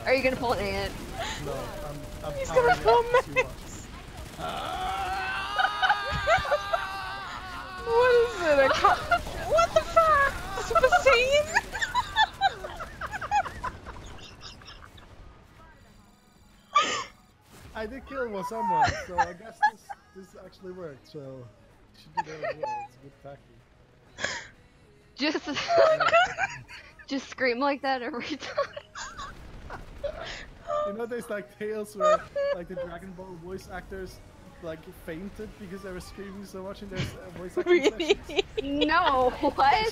Are you gonna pull an ant? No, I'm He's gonna pull Max. What is it? What the fuck? Super Saiyan? I did kill someone, so I guess this actually worked. So you should do that as well. It's a good tactic. Just scream like that every time. You know, there's like tales where like the Dragon Ball voice actors like fainted because they were screaming so much in their voice acting Really? sessions. No, what?